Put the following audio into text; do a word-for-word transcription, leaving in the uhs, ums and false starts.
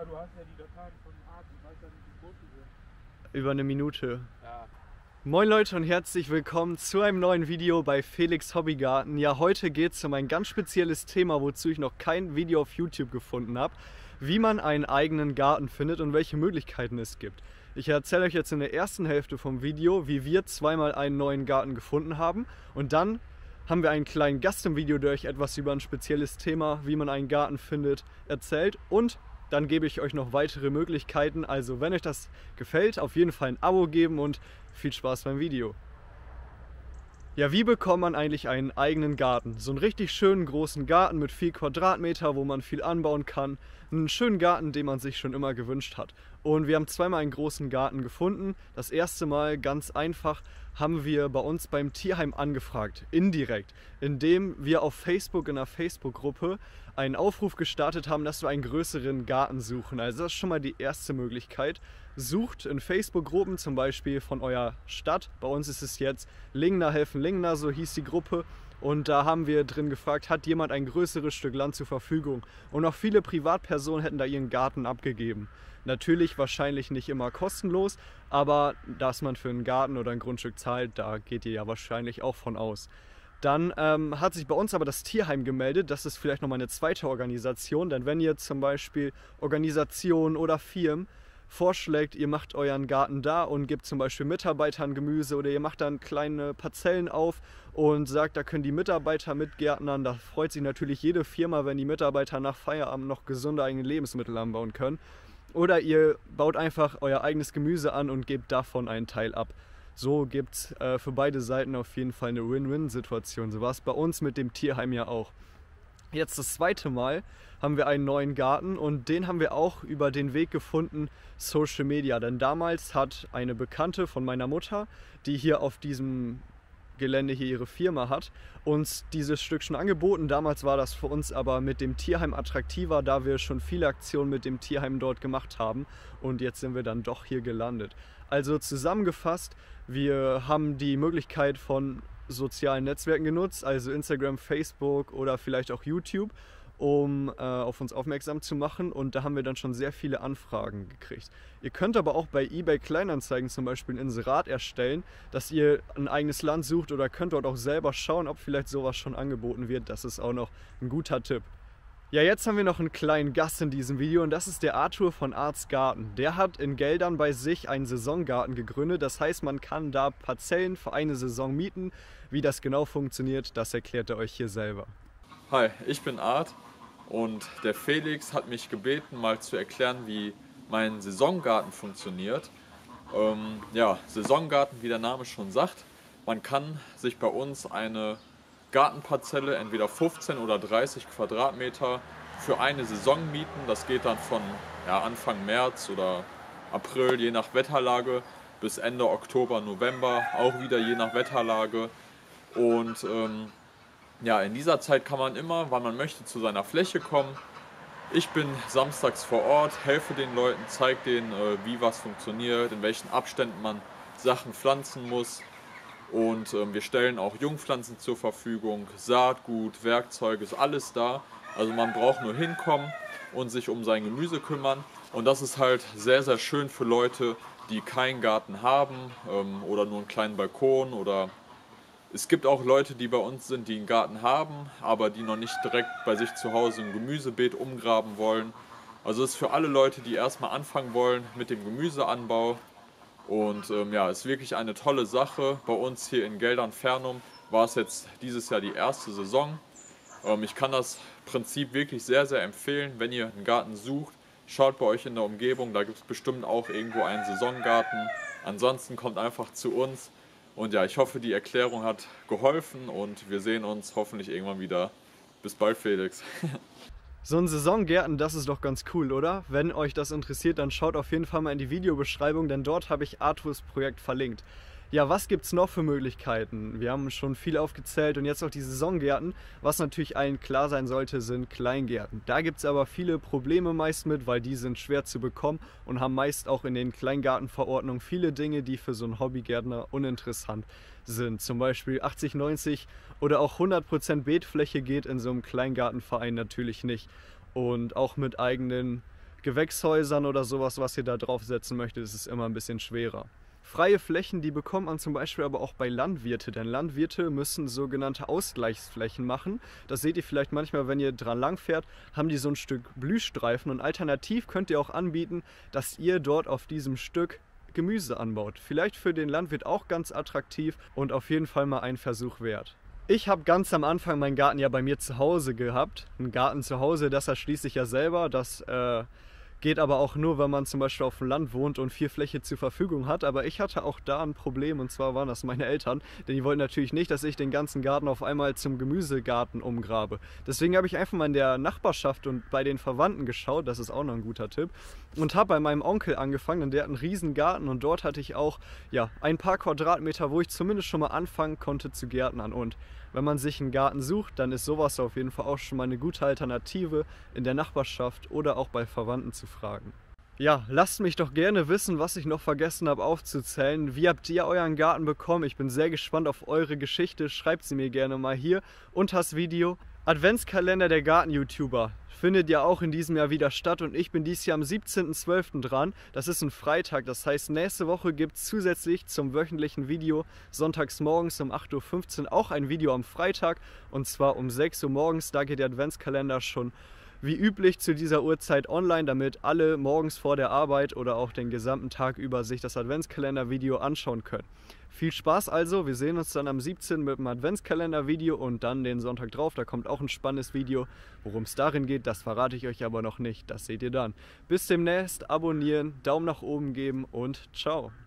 aber du hast ja die Dateien von Art, ich weiß ja nicht, wie groß die sind. Über eine Minute. Ja. Moin Leute und herzlich willkommen zu einem neuen Video bei Felix Hobbygarten. Ja, heute geht es um ein ganz spezielles Thema, wozu ich noch kein Video auf YouTube gefunden habe. Wie man einen eigenen Garten findet und welche Möglichkeiten es gibt. Ich erzähle euch jetzt in der ersten Hälfte vom Video, wie wir zweimal einen neuen Garten gefunden haben. Und dann haben wir einen kleinen Gast im Video, der euch etwas über ein spezielles Thema, wie man einen Garten findet, erzählt. Und dann gebe ich euch noch weitere Möglichkeiten. Also wenn euch das gefällt, auf jeden Fall ein Abo geben und viel Spaß beim Video. Ja, wie bekommt man eigentlich einen eigenen Garten? So einen richtig schönen großen Garten mit viel Quadratmeter, wo man viel anbauen kann. Einen schönen Garten, den man sich schon immer gewünscht hat. Und wir haben zweimal einen großen Garten gefunden. Das erste Mal, ganz einfach, haben wir bei uns beim Tierheim angefragt, indirekt, indem wir auf Facebook in einer Facebook-Gruppe einen Aufruf gestartet haben, dass wir einen größeren Garten suchen. Also das ist schon mal die erste Möglichkeit. Sucht in Facebook-Gruppen zum Beispiel von eurer Stadt. Bei uns ist es jetzt Lingner helfen Lingner, so hieß die Gruppe. Und da haben wir drin gefragt, hat jemand ein größeres Stück Land zur Verfügung? Und auch viele Privatpersonen hätten da ihren Garten abgegeben. Natürlich wahrscheinlich nicht immer kostenlos, aber dass man für einen Garten oder ein Grundstück zahlt, da geht ihr ja wahrscheinlich auch von aus. Dann ähm, hat sich bei uns aber das Tierheim gemeldet. Das ist vielleicht nochmal eine zweite Organisation, denn wenn ihr zum Beispiel Organisationen oder Firmen vorschlägt, ihr macht euren Garten da und gebt zum Beispiel Mitarbeitern Gemüse oder ihr macht dann kleine Parzellen auf und sagt, da können die Mitarbeiter mitgärtnern. Da freut sich natürlich jede Firma, wenn die Mitarbeiter nach Feierabend noch gesunde eigene Lebensmittel anbauen können. Oder ihr baut einfach euer eigenes Gemüse an und gebt davon einen Teil ab. So gibt es äh, für beide Seiten auf jeden Fall eine Win-Win-Situation. So war es bei uns mit dem Tierheim ja auch. Jetzt das zweite Mal haben wir einen neuen Garten und den haben wir auch über den Weg gefunden, Social Media. Denn damals hat eine Bekannte von meiner Mutter, die hier auf diesem Gelände hier ihre Firma hat, uns dieses Stück schon angeboten. Damals war das für uns aber mit dem Tierheim attraktiver, da wir schon viele Aktionen mit dem Tierheim dort gemacht haben und jetzt sind wir dann doch hier gelandet. Also zusammengefasst, wir haben die Möglichkeit von sozialen Netzwerken genutzt, also Instagram, Facebook oder vielleicht auch YouTube, um äh, auf uns aufmerksam zu machen und da haben wir dann schon sehr viele Anfragen gekriegt. Ihr könnt aber auch bei eBay Kleinanzeigen zum Beispiel ein Inserat erstellen, dass ihr ein eigenes Land sucht oder könnt dort auch selber schauen, ob vielleicht sowas schon angeboten wird. Das ist auch noch ein guter Tipp. Ja, jetzt haben wir noch einen kleinen Gast in diesem Video und das ist der Arthur von Arts Garten. Der hat in Geldern bei sich einen Saisongarten gegründet. Das heißt, man kann da Parzellen für eine Saison mieten. Wie das genau funktioniert, das erklärt er euch hier selber. Hi, ich bin Art und der Felix hat mich gebeten, mal zu erklären, wie mein Saisongarten funktioniert. Ähm, ja, Saisongarten, wie der Name schon sagt, man kann sich bei uns eine Gartenparzelle, entweder fünfzehn oder dreißig Quadratmeter, für eine Saison mieten. Das geht dann von ja, Anfang März oder April, je nach Wetterlage, bis Ende Oktober, November, auch wieder je nach Wetterlage. Und ähm, ja, in dieser Zeit kann man immer, wann man möchte, zu seiner Fläche kommen. Ich bin samstags vor Ort, helfe den Leuten, zeige denen, äh, wie was funktioniert, in welchen Abständen man Sachen pflanzen muss. Und ähm, wir stellen auch Jungpflanzen zur Verfügung, Saatgut, Werkzeuge, ist alles da. Also man braucht nur hinkommen und sich um sein Gemüse kümmern. Und das ist halt sehr, sehr schön für Leute, die keinen Garten haben ähm, oder nur einen kleinen Balkon. Oder es gibt auch Leute, die bei uns sind, die einen Garten haben, aber die noch nicht direkt bei sich zu Hause ein Gemüsebeet umgraben wollen. Also es ist für alle Leute, die erstmal anfangen wollen mit dem Gemüseanbau. Und ähm, ja, ist wirklich eine tolle Sache. Bei uns hier in Geldern-Fernum war es jetzt dieses Jahr die erste Saison. Ähm, ich kann das Prinzip wirklich sehr, sehr empfehlen. Wenn ihr einen Garten sucht, schaut bei euch in der Umgebung. Da gibt es bestimmt auch irgendwo einen Saisongarten. Ansonsten kommt einfach zu uns. Und ja, ich hoffe, die Erklärung hat geholfen und wir sehen uns hoffentlich irgendwann wieder. Bis bald, Felix. So ein Saisongärten, das ist doch ganz cool, oder? Wenn euch das interessiert, dann schaut auf jeden Fall mal in die Videobeschreibung, denn dort habe ich Arthurs Projekt verlinkt. Ja, was gibt es noch für Möglichkeiten? Wir haben schon viel aufgezählt und jetzt auch die Saisongärten. Was natürlich allen klar sein sollte, sind Kleingärten. Da gibt es aber viele Probleme meist mit, weil die sind schwer zu bekommen und haben meist auch in den Kleingartenverordnungen viele Dinge, die für so einen Hobbygärtner uninteressant sind. Zum Beispiel achtzig, neunzig oder auch hundert Prozent Beetfläche geht in so einem Kleingartenverein natürlich nicht. Und auch mit eigenen Gewächshäusern oder sowas, was ihr da draufsetzen möchtet, ist es immer ein bisschen schwerer. Freie Flächen, die bekommt man zum Beispiel aber auch bei Landwirte, denn Landwirte müssen sogenannte Ausgleichsflächen machen. Das seht ihr vielleicht manchmal, wenn ihr dran lang fährt, haben die so ein Stück Blühstreifen und alternativ könnt ihr auch anbieten, dass ihr dort auf diesem Stück Gemüse anbaut. Vielleicht für den Landwirt auch ganz attraktiv und auf jeden Fall mal ein Versuch wert. Ich habe ganz am Anfang meinen Garten ja bei mir zu Hause gehabt. Ein Garten zu Hause, das erschließe ich ja selber. Das äh, geht aber auch nur, wenn man zum Beispiel auf dem Land wohnt und viel Fläche zur Verfügung hat. Aber ich hatte auch da ein Problem, und zwar waren das meine Eltern. Denn die wollten natürlich nicht, dass ich den ganzen Garten auf einmal zum Gemüsegarten umgrabe. Deswegen habe ich einfach mal in der Nachbarschaft und bei den Verwandten geschaut, das ist auch noch ein guter Tipp. Und habe bei meinem Onkel angefangen, denn der hat einen riesen Garten und dort hatte ich auch ja, ein paar Quadratmeter, wo ich zumindest schon mal anfangen konnte zu gärtnern. Und wenn man sich einen Garten sucht, dann ist sowas auf jeden Fall auch schon mal eine gute Alternative, in der Nachbarschaft oder auch bei Verwandten zu fragen. Ja, lasst mich doch gerne wissen, was ich noch vergessen habe aufzuzählen. Wie habt ihr euren Garten bekommen? Ich bin sehr gespannt auf eure Geschichte. Schreibt sie mir gerne mal hier unter das Video. Adventskalender der Garten-YouTuber findet ja auch in diesem Jahr wieder statt und ich bin dieses Jahr am siebzehnten zwölften dran. Das ist ein Freitag, das heißt nächste Woche gibt es zusätzlich zum wöchentlichen Video sonntags morgens um acht Uhr fünfzehn auch ein Video am Freitag und zwar um sechs Uhr morgens. Da geht der Adventskalender schon wie üblich zu dieser Uhrzeit online, damit alle morgens vor der Arbeit oder auch den gesamten Tag über sich das Adventskalender-Video anschauen können. Viel Spaß also, wir sehen uns dann am siebzehnten mit dem Adventskalender-Video und dann den Sonntag drauf, da kommt auch ein spannendes Video. Worum es darin geht, das verrate ich euch aber noch nicht, das seht ihr dann. Bis demnächst, abonnieren, Daumen nach oben geben und ciao.